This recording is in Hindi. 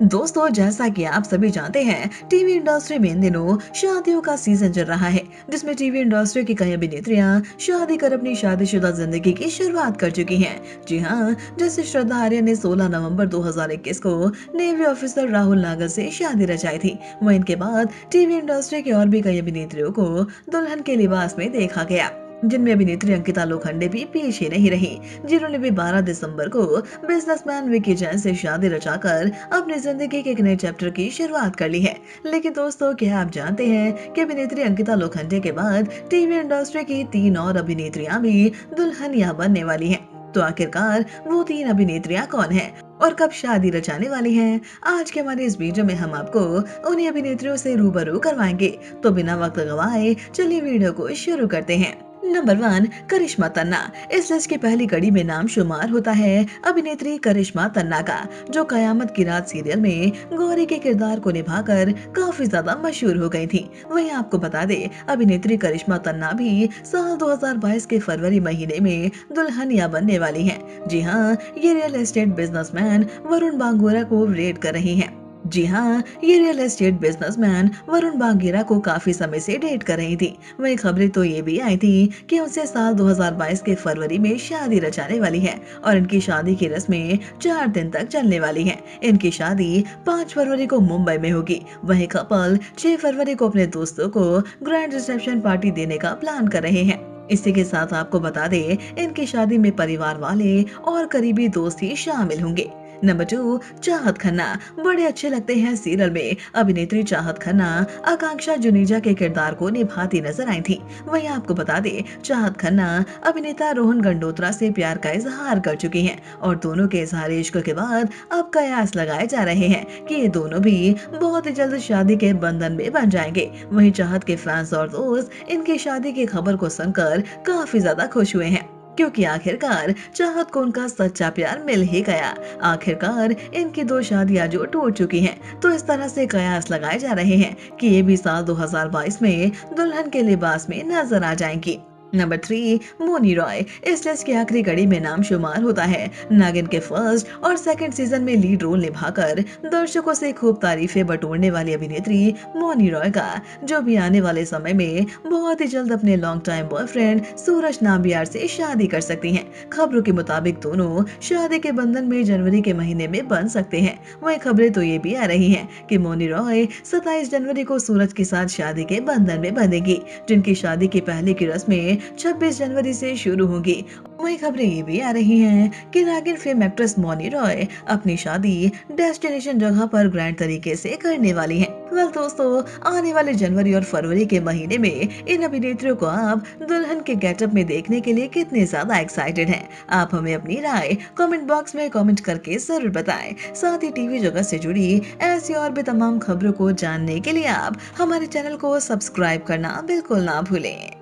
दोस्तों, जैसा कि आप सभी जानते हैं, टीवी इंडस्ट्री में इन दिनों शादियों का सीजन चल रहा है, जिसमें टीवी इंडस्ट्री की कई अभिनेत्रियां शादी कर अपनी शादीशुदा जिंदगी की शुरुआत कर चुकी हैं। जी हाँ, जैसे श्रद्धा आर्या ने 16 नवंबर 2021 को नेवी ऑफिसर राहुल नागर से शादी रचाई थी। वहीं इनके बाद टीवी इंडस्ट्री की और भी कई अभिनेत्रियों को दुल्हन के लिबास में देखा गया, जिनमें अभिनेत्री अंकिता लोखंडे भी पीछे नहीं रही, जिन्होंने भी 12 दिसंबर को बिजनेसमैन विकी जैन से शादी रचाकर अपनी जिंदगी के एक नए चैप्टर की शुरुआत कर ली है। लेकिन दोस्तों, क्या आप जानते हैं कि अभिनेत्री अंकिता लोखंडे के बाद टीवी इंडस्ट्री की 3 और अभिनेत्रियां भी दुल्हनिया बनने वाली हैं। तो आखिरकार वो 3 अभिनेत्रियां कौन हैं और कब शादी रचाने वाली हैं? आज के हमारे इस वीडियो में हम आपको उन्हीं अभिनेत्रियों से रूबरू करवाएंगे। तो बिना वक्त गवाए चलिए वीडियो को शुरू करते हैं। नंबर 1, करिश्मा तन्ना। इस लिस्ट की पहली कड़ी में नाम शुमार होता है अभिनेत्री करिश्मा तन्ना का, जो कयामत की रात सीरियल में गौरी के किरदार को निभाकर काफी ज्यादा मशहूर हो गई थी। वहीं आपको बता दे, अभिनेत्री करिश्मा तन्ना भी साल 2022 के फरवरी महीने में दुल्हनिया बनने वाली हैं। जी हाँ, ये real estate businessman Varun Bangora को रेट कर रही हैं। जी हाँ, ये real estate businessman Varun Bangira को काफी समय से डेट कर रही थी। वही खबरें तो ये भी आई थी कि उनसे साल 2022 के फरवरी में शादी रचाने वाली है और इनकी शादी की रस्में 4 दिन तक चलने वाली हैं। इनकी शादी 5 फरवरी को मुंबई में होगी। वही कपल 6 फरवरी को अपने दोस्तों को ग्रैंड रिसेप्शन पार्टी देने का प्लान कर रहे हैं। इसी के साथ आपको बता दें, इनकी शादी में परिवार वाले और करीबी दोस्त ही शामिल होंगे। नंबर 2, चाहत खन्ना। बड़े अच्छे लगते हैं सीरियल में अभिनेत्री चाहत खन्ना आकांक्षा जुनेजा के किरदार को निभाती नजर आई थी। वहीं आपको बता दे, चाहत खन्ना अभिनेता रोहन गंडोत्रा से प्यार का इजहार कर चुकी हैं और दोनों के इजहार इश्क के बाद अब कयास लगाए जा रहे हैं कि ये दोनों भी बहुत ही जल्द शादी के बंधन में बन जाएंगे। वहीं चाहत के फैंस और दोस्त इनकी शादी की खबर को सुनकर काफी ज्यादा खुश हुए हैं, क्योंकि आखिरकार चाहत को उनका सच्चा प्यार मिल ही गया। आखिरकार इनकी 2 शादियां जो टूट चुकी हैं, तो इस तरह से कयास लगाए जा रहे हैं कि ये भी साल 2022 में दुल्हन के लिबास में नजर आ जाएंगी। नंबर 3, मोनी रॉय। इस लिस्ट की आखिरी कड़ी में नाम शुमार होता है नागिन के फर्स्ट और सेकंड सीजन में लीड रोल निभाकर दर्शकों से खूब तारीफें बटोरने वाली अभिनेत्री मोनी रॉय का, जो भी आने वाले समय में बहुत ही जल्द अपने long time boyfriend Suraj Nambiar से शादी कर सकती हैं। खबरों के मुताबिक दोनों शादी के बंधन में जनवरी के महीने में बन सकते हैं। वही खबरें तो ये भी आ रही हैं कि मोनी रॉय 27 जनवरी को सूरज के साथ शादी के बंधन में बंधेगी, जिनकी शादी की पहले की रस्में 26 जनवरी से शुरू होगी। वही खबरें ये भी आ रही हैं कि नागिन फेम एक्ट्रेस मोनी रॉय अपनी शादी डेस्टिनेशन जगह पर ग्रैंड तरीके से करने वाली हैं। वेल दोस्तों, आने वाले जनवरी और फरवरी के महीने में इन अभिनेत्रियों को आप दुल्हन के गेटअप में देखने के लिए कितने ज्यादा एक्साइटेड हैं? आप हमें अपनी राय कमेंट बॉक्स में कमेंट करके जरूर बताएं। साथ ही टीवी जगत से जुड़ी ऐसी और भी तमाम खबरों को जानने के लिए आप हमारे चैनल को सब्सक्राइब करना बिल्कुल ना भूलें।